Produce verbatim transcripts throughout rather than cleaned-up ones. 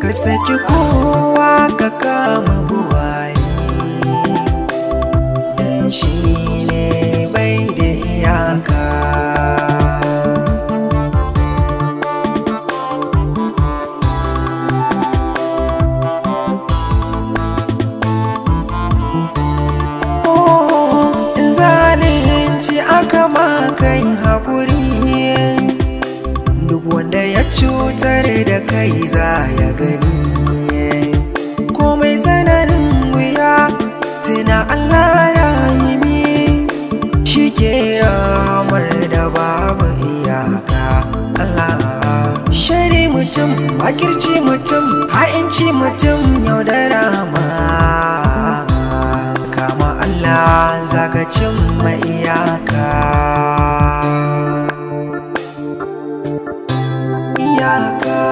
ka saki kowa ka kama buwayi dan shi ne bai da iyaka. Aka makai haƙuri duk wanda ya cutar da kai za ya gani. Komai tsananin wuya tuna Allah rahimi shi ke ramar da babu iyaka. Allah shari mutum, makirci mutum, ha'inci mutum, yaudara ma kama Allah zaka cimma iyaka. Iyaka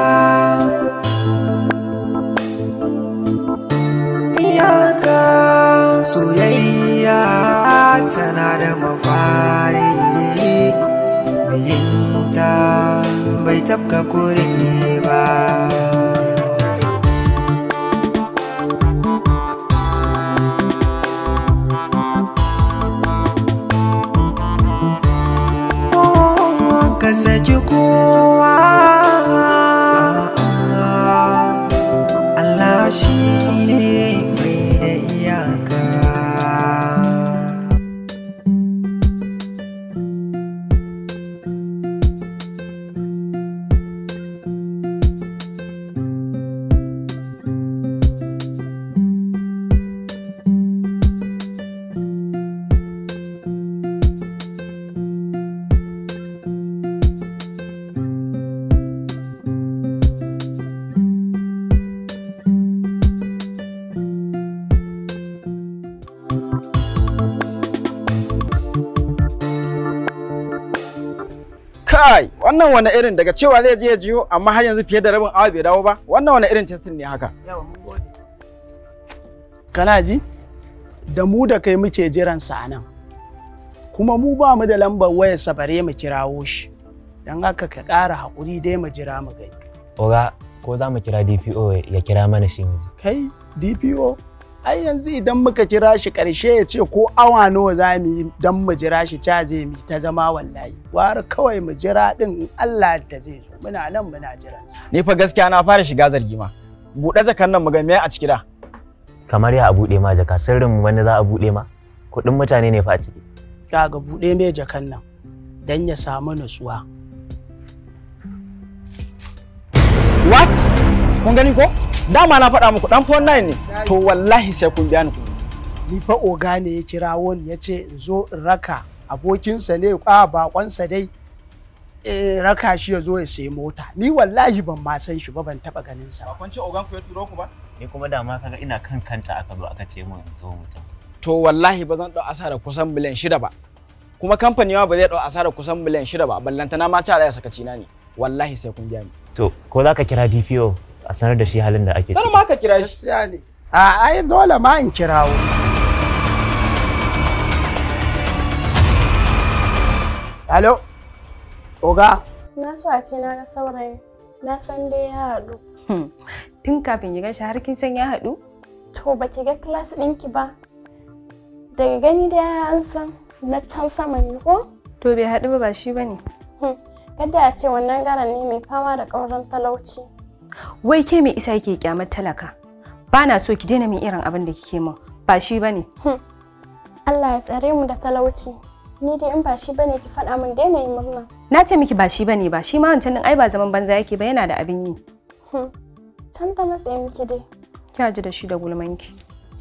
Iyaka soyayya tana da mafari, miyinta bai tafka kure ba. Ka saki kowa, Allah shi ne mai da iyaka. Kai, wannan wani irin daga cewa zai je ya jiyo amma har yanzu fiye da rabin awa bai dawo ba? Wannan wani irin testin ne haka? Yawa mun gode. Kana ji? Da mu da kai muke jiran sa anan. Kuma mu ba mu da lambar wayar sa bare mu kirawo shi. Dan haka ka ƙara hakuri dai mu jira mu gai. Oga, ko za mu kira D P O ya kira mana shi mu ji? Kai, D P O? Ai yanzu idan muka kira shi ƙarshe ya ce ko awa nawa za mu yi don mu jira shi ca zai mi ta zama wallahi. Ware kawai mu jira din in Allah da zai zo. Muna nan muna jiran sa. Ni fa gaskiya na fara shiga zargi ma. Buɗe jakan nan mu ga me a ciki da. Kamar ya a buɗe ma jaka, sirrin wani za a buɗe ma? Kuɗin mutane ne fa a ciki. Kaga buɗe mai jakan nan dan ya samu nutsuwa. What? Kun gani ko? Dama na faɗa muku dan phone nine ne. To wallahi sai kun biya ni kuɗi. Ni fa oga ne ya kirawo ni ya ce in zo in raka abokinsa ne a bakonsa dai eh raka shi ya zo ya sayi mota. Ni wallahi ban ma san shi ba, ban taba ganin sa. Bakon ce ogan ku ya turo ku ba? Ni kuma dama kaga ina kan kanta aka zo aka ce mun in zo mutum. To wallahi ba zan dau asara kusan miliyan shida ba. Kuma kamfani ma ba zai dau asara kusan miliyan shida ba. Ballantana ma ta da sakaci na ne. Wallahi sai kun biya ni. To ko za ka kira D P O a sanar da shi halin da ake ciki? Kar ma ka kira shi. Gaskiya ne. A ai dole ma in kirawo. Alo. Oga. Na so a ce na ga saurayi. Na san dai ya haɗu. Tun kafin ya gashi har kin san ya haɗu? To ba ki ga class ɗinki ba. Daga gani da an san na can sama ne ko? To bai haɗu ba ba shi bane. Kada a ce wannan garan ne mai fama da ƙauran talauci. Wai ke me isa yake kyamar talaka? Ba na so ki daina min irin abin da kike min. Ba shi bane. Allah ya tsare mu da talauci. Ni dai in ba shi bane ki faɗa min daina yin murna. Na ce miki ba shi bane ba. Shi ma wancan din ai ba zaman banza yake ba, yana da abin yi. Can ta matsaye miki dai. Kya ji da shi da gulmanki.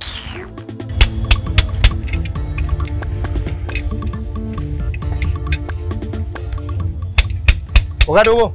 Oga Dogo.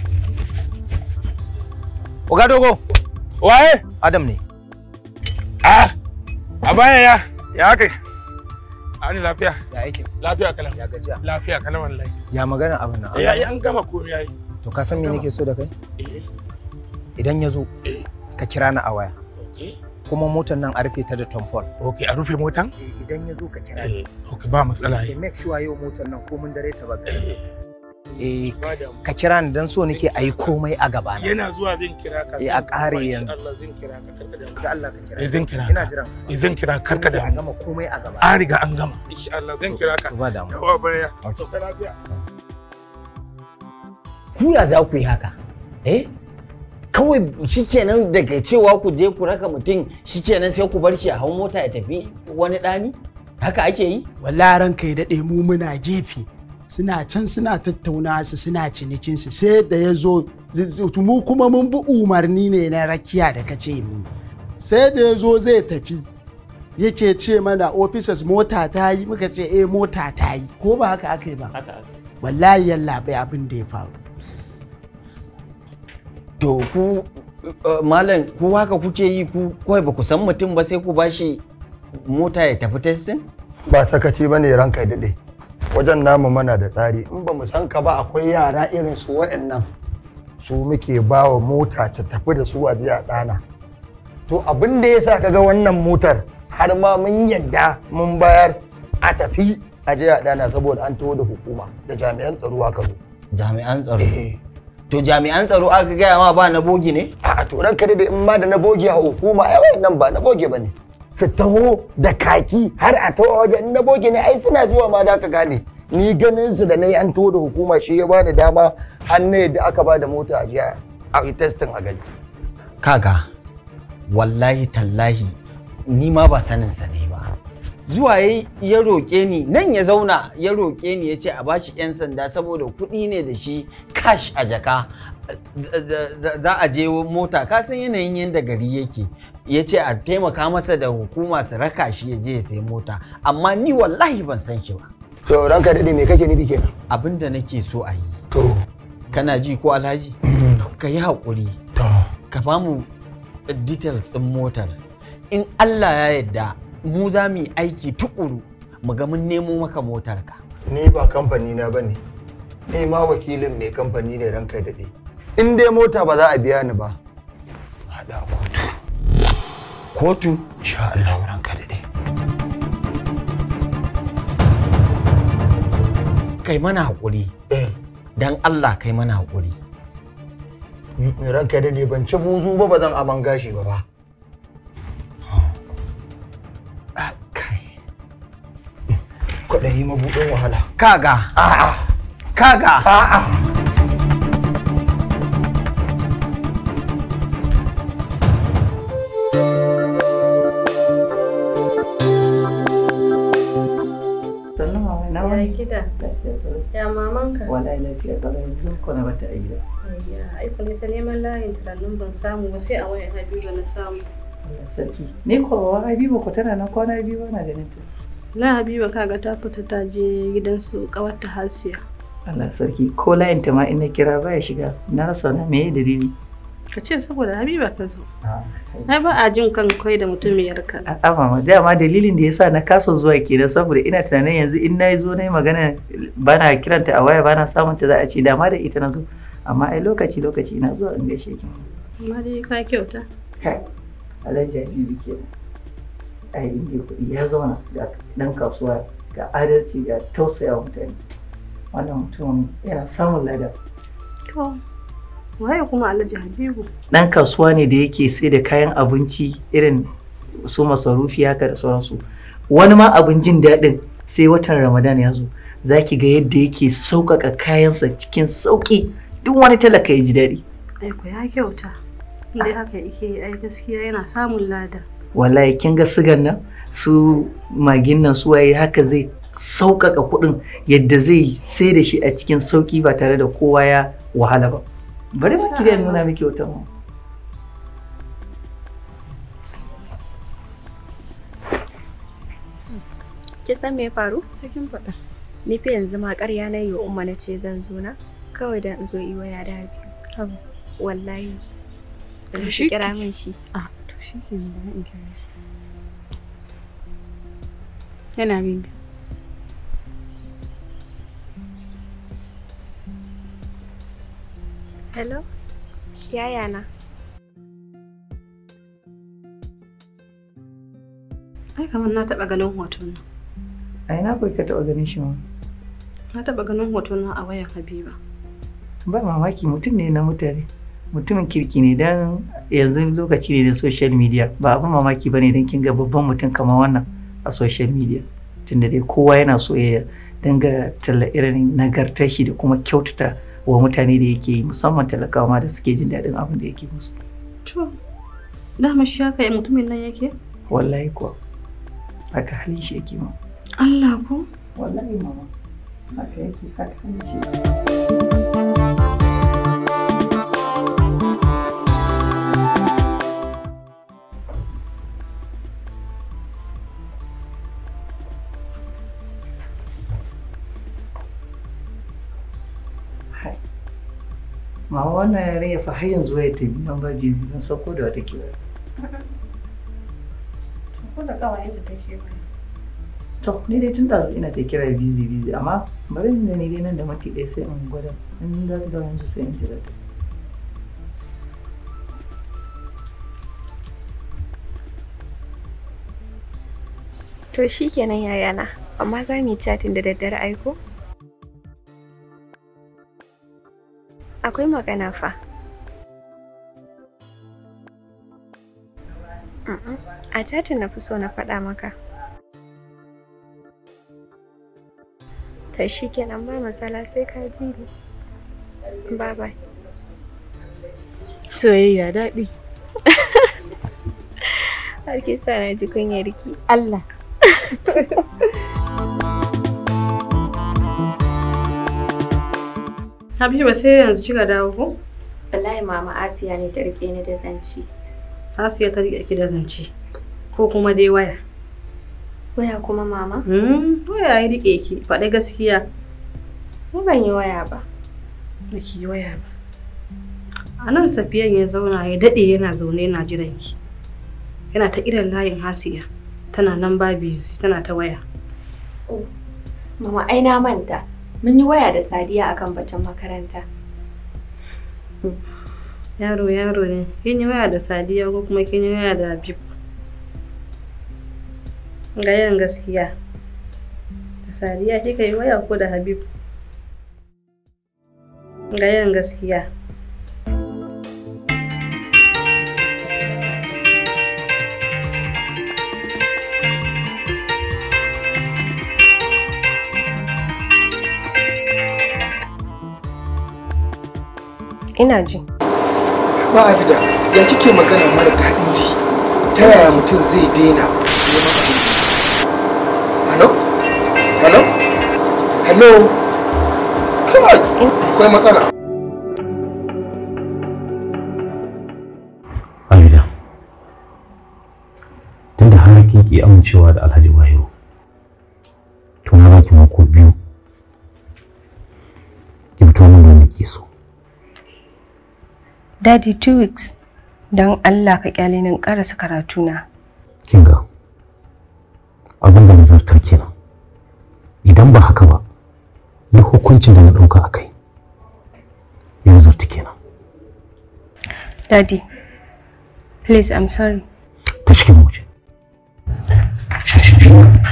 Oga Dogo. Waye? Adam ne. Ah. A baya ya. Ya kai. Ani lafiya. Ya aiki. Lafiya kalam. Ya gajiya. Lafiya kalam wallahi. Ya magana abin nan. Ya yi an gama komai yayi. To ka san me nake so da kai? Eh. Idan ya zo ka kira ni a waya. Okay. Kuma motar nan a rufe ta da tomfol. Okay, a rufe motan? Eh, idan ya zo ka kira ni. Okay, ba matsala. Okay, make sure yau motar nan ko mun dare ta ba gari. eh ka kira ni dan so nake ayi komai a gaba na. Yana zuwa zan kira ka. Eh a kare yanzu. Allah zan kira ka karka da Da Allah ka kira. Eh zan kira. Ina jiran. Eh zan kira karka da. A gama komai a gaba. An riga an gama. Insha Allah zan kira ka. Ba damu. Yawa baya. Sauka lafiya. Ku ya za ku yi haka? Eh? Kawai shikenan daga cewa ku je ku raka mutum shikenan sai ku bar shi a hau mota ya tafi wani ɗani? Haka ake yi? Wallahi ranka ya daɗe mu muna gefe. Suna can suna tattauna su suna cinikin su sai da ya zo mu kuma mun bi umarni ne na rakiya da kace mu. Sai da ya zo zai tafi yake ce mana officers mota ta yi muka ce eh mota ta yi ko ba haka aka yi ba. Wallahi yalla bai abin da ya faru. To ku malam ku haka kuke yi ku kawai ba ku san mutum ba sai ku bashi mota ya tafi testing? Ba sakaci ba ne ranka daɗe. Wajen namu mana da tsari in ba mu san ka ba akwai yara irin su wa'annan su muke ba wa mota ta tafi da su a jiya ɗana. To abin da ya sa ka ga wannan motar har ma mun yadda mun bayar a tafi a jiya ɗana saboda an taho da hukuma da jami'an tsaro aka zo. Jami'an tsaro? To jami'an tsaro aka gaya ma ba na bogi ne? A to ranka daɗe in ma da na bogi a hukuma ai wannan ba na bogi ba ne. Su taho da kaki har a taho wajen na bogi ne ai suna zuwa ma da ka gane ni ganin su da nayi an taho da hukuma shi ya bani dama har ne da aka ba da mota a jiya a yi testing a gani. Kaga wallahi tallahi ni ma ba sanin sa ne ba. Zuwa ya roƙe ni nan ya zauna ya roƙe ni ya ce a bashi 'yan sanda saboda kuɗi ne da shi cash a jaka za a je mota ka san yanayin yadda gari yake ya ce a taimaka masa da hukuma su raka shi ya je ya sayi mota amma ni wallahi ban san shi ba. To ranka daɗe me kake nufi kenan? Abin da nake so a yi. To kana ji ko Alhaji? Ka yi haƙuri. Ka ba mu details ɗin motar. In Allah ya yarda mu za mu yi aiki tukuru mu ga mun nemo maka motarka. Ni ba kamfani na bane. Ni ma wakilin mai kamfani ne ranka daɗe. In dai mota ba za a biya ni ba. Haɗa kotu. Kotu? Insha Allah ranka daɗe. Kai mana haƙuri. Dan Allah kai mana haƙuri. Ranka daɗe ban ci buzu ba ba zan aman gashi ba ba. Kwaɗayi mabuɗin wahala. Kaga. A'a. Kaga. A'a. Ya gida. Ya mamanka. Wallahi lafiya kalau yanzu ko na bata aida. Ya ai kuma ta neman layin tunanin ban samu ba sai a wayan Habiba na samu. Allah sarki. Ni ko wa Habiba ko tana nan kwana biyu bana ganin ta. La Habiba kaga ta fita ta je gidansu kawarta Hasiya. Allah sarki ko layin ta ma in na kira baya shiga na rasa na me dalili. Ka ce saboda Habiba ka zo. Ai ba a jin kan kai da mutumiyar ka. A'a mama dama dalilin da yasa na kasa zuwa kenan saboda ina tunanin yanzu in nayi zo nayi magana bana kiranta a waya bana samun ta za a ce dama da ita na zo amma ai lokaci lokaci ina zuwa in gaishe ki. Amma dai ka kyauta. Kai Alhaji Habibu kenan. Ai inda kuɗi ya zauna ga ɗan kasuwa ga adalci ga tausaya mutane wannan mutum yana samun lada. To waye kuma Alhaji Habibu? Ɗan kasuwa ne da yake sai da kayan abinci irin su masarufi haka da sauransu. Wani ma abin jin daɗin sai watan Ramadan ya zo za ki ga yadda yake sauƙaƙa kayansa cikin sauƙi duk wani talaka ya ji daɗi. Ai ko ya kyauta. Indai haka yake ai gaskiya yana samun lada. Wallahi kin ga sigan nan su magin nan su waye haka zai sauƙaƙa kuɗin yadda zai sai da shi a cikin sauƙi ba tare da kowa ya wahala ba. Bari ma ki nuna miki wata mu. Ki san me ya faru? Sakin faɗa. Ni fa yanzu ma ƙarya na yi wa umma na ce zan zo na kawai dan in zo yi waya da biyu. Wallahi. Yanzu ki kira min shi. Ah, to shi ke nan in kira shi. Yana bin. Hello? Yaya na? Ai kamar na taɓa ganin hoton nan. Ai na kai ka taɓa ganin shi ma. Na taɓa ganin hotuna a wayar Habiba. Ba mamaki mutum ne na mutane. Mutumin kirki ne dan yanzu lokaci ne da social media. Ba abin mamaki bane dan kin ga babban mutum kamar wannan a social media. Tunda dai kowa yana so ya danga talla irin nagartar shi da kuma kyautata wa mutane da yake yi, musamman talakawa ma da suke jin daɗin abin da yake musu. To, dama shi haka ya mutumin nan yake? Wallahi kuwa, haka halin shi yake ma. Allah ko? Wallahi mama, haka yake, haka halin shi yake. Mama wannan yare ya fa har yanzu ya tafi nan ba busy ban sako da wata kiwa. Ko da kawayen da take ba. To ni dai tun da ina ta kira busy busy amma bari ni ne dai nan da minti ɗaya sai in gwada. In za su dawo yanzu sai in jira ta. To shikenan yayana, amma za mu yi chatting da daddare aiko? Akwai magana fa. A chatin na fi so na faɗa maka. To shi kenan ba matsala sai ka ji ni. Bye bye. Soyayya daɗi. Har ke sa na ji kunyar ki. Allah. Habiba sai yanzu kika dawo ko? Wallahi mama Asiya ne ta rike ni da zanci. Asiya ta rike ki da zanci. Ko kuma dai waya. Waya kuma mama? Hmm, waya ya rike ki. Faɗi gaskiya. Ni ban yi waya ba. Baki yi waya ba. A nan Safiyan ya zauna ya dade yana zaune yana jiran ki. Yana ta irin layin Hasiya. Tana nan ba busy, tana ta waya. Oh. Mama ai na manta. Mun yi waya da Sadiya akan batun makaranta. Yaro yaro ne. Kin yi waya da Sadiya ko kuma kin yi waya da Habib? Gayan gaskiya. Da Sadiya kika yi waya ko da Habib? Gayan gaskiya. Ina ji. Ba Abida, ya kike magana mara daɗin ji? Ta yaya mutum zai daina neman abinci? Hello? Hello? Hello? Kai, akwai matsala. Abida, tunda har kin ki amincewa da Alhaji Wahiru, to na baki mako biyu. Ki fito min da wanda ke so. Daddy, two weeks. Don Allah ka kyale ni karasa karatuna. Kinga. Abin da nazartar kenan. Idan ba haka ba, ni hukuncin da na dauka akai. Ya zarti kenan. Daddy, please, I'm sorry. Ta cikin muje. Shashi.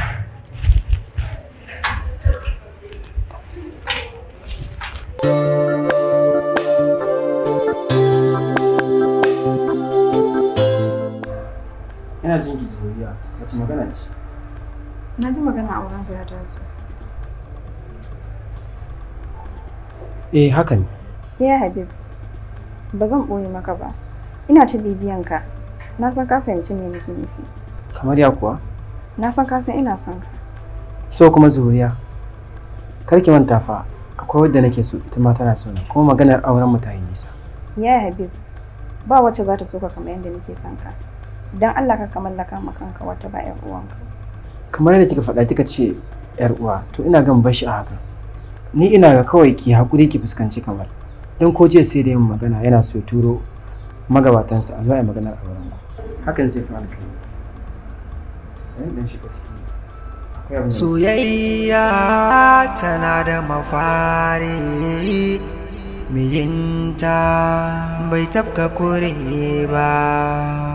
Ina jin ki Zuriya, wace magana ce? Na ji magana a wurin ya taso. Eh, haka ne. Ya Habib, ba zan ɓoye maka ba. Ina ta bibiyan ka. Na san ka fahimci me nake nufi. Kamar ya kuwa? Na san ka san ina son ka. So kuma Zuriya, kar ki manta fa, akwai wadda nake so ita ma tana so ni, kuma maganar auren mu ta yi nisa. Ya Habib, ba wacce za ta so ka kamar yadda nake son ka. Dan Allah ka ka mallaka ma kanka wata ba ƴar uwanka. Kamar yadda kika faɗa kika ce ƴar uwa, to ina gan bashi a haka. Ni ina ga kawai ki hakuri ki fuskanci Kamal. Dan ko jiya sai da yin magana yana so turo magabatansa a zuwa maganar auren ku. Hakan sai fa alkai. Dan shi ka ciki. Soyayya tana da mafari, miyinta bai tafka kure ba.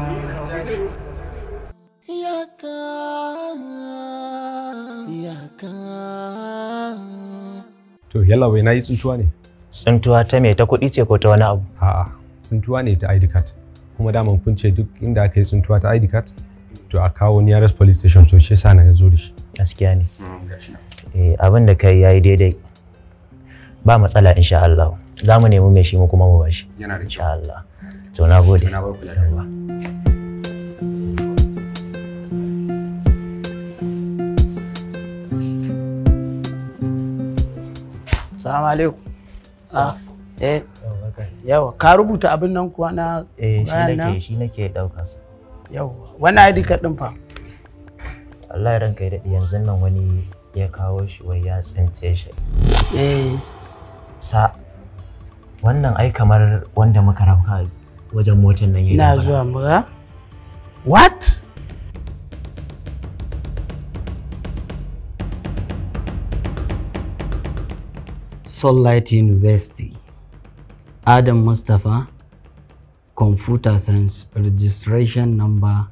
Yaka, yaka, To yalla bai nayi tsuntuwa ne. Tsuntuwa ta me, ta kuɗi ce ko ta wani abu? A'a, tsuntuwa ne ta I D card. Kuma daman kun ce duk inda aka yi tsuntuwa ta I D card to a kawo nearest police station, to shi yasa na zo da shi. Gaskiya ne. Eh, abin da kai yayi daidai. Ba matsala insha Allah. Za mu nemi mai shi mu kuma mu bashi. Yana da insha Allah. To na gode. Na bar ku da Assalamu alaikum. Ah, eh. Yawa, ka rubuta abin nan kuwa na eh shi nake shi nake daukar sa. Yawa, wannan I D card din fa. Allah ya ranka ya dade yanzu nan wani ya kawo shi wai ya tsince shi. Eh. Sa wannan ai kamar wanda muka rauka wajen motar nan yayi. Ina zuwa muga. What? Sunlight University, Adam Mustapha, Computer Science, registration number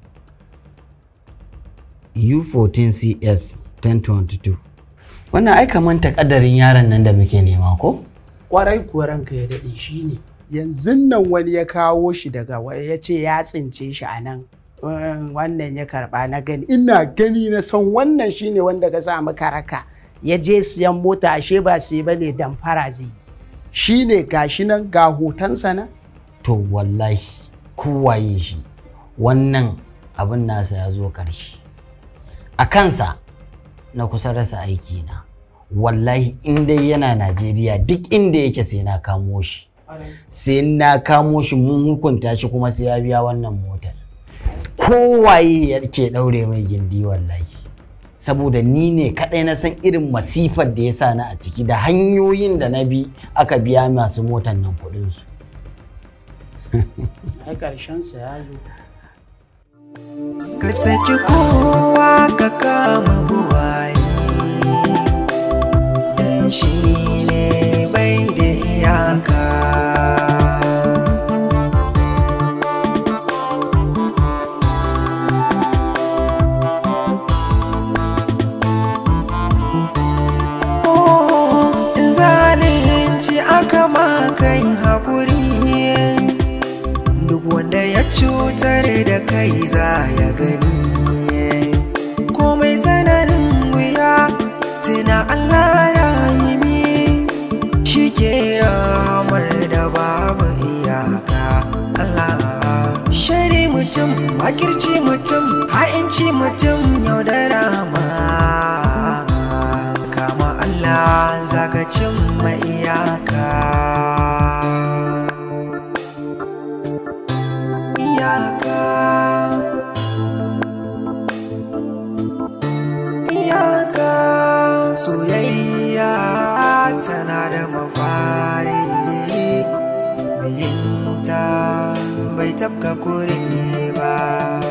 U fourteen C S ten twenty-two. Wannan ai kaman takaddarin yaron nan da muke nema ko? Kwarai kuwa ranka ya daɗe shi ne. Yanzu nan wani ya kawo shi daga waya ya ce ya tsince shi a nan. Wannan ya karɓa na gani. Ina gani na san wannan shi ne wanda ka sa maka raka. Ya je siyan mota ashe ba sai ba ne damfara zai. Shi ne gashi nan ga hotonsa na? To wallahi kowaye shi wannan abin nasa ya zo ƙarshe. A kansa na kusa rasa aiki na. Wallahi in dai yana Najeriya duk inda yake sai na kamo shi. Sai na kamo shi mun hukunta shi kuma sai ya biya wannan motar. Kowaye yake daure mai gindi wallahi. Saboda ni ne kadai na san irin masifar da ya sa na a ciki da hanyoyin da na bi aka biya masu motar nan kuɗin su. Ai karshen sa ya zo. Ka saki kowa ka kama buwaye, dan shi ne bai da iyaka. Oh, in zalunci aka ma kai haƙuri, duk wanda ya cutar da kai za ya gani. Komai tsananin wuya tuna Allah rahimi, shi ke ramar da babu iyaka. Allah shari mutum, makirci mutum, ha'inci mutum, yaudara ma kama Allah zaka cimma iyaka. Iyaka, iyaka, soyayya tana da mafari, miyinta bai tafka kure ba.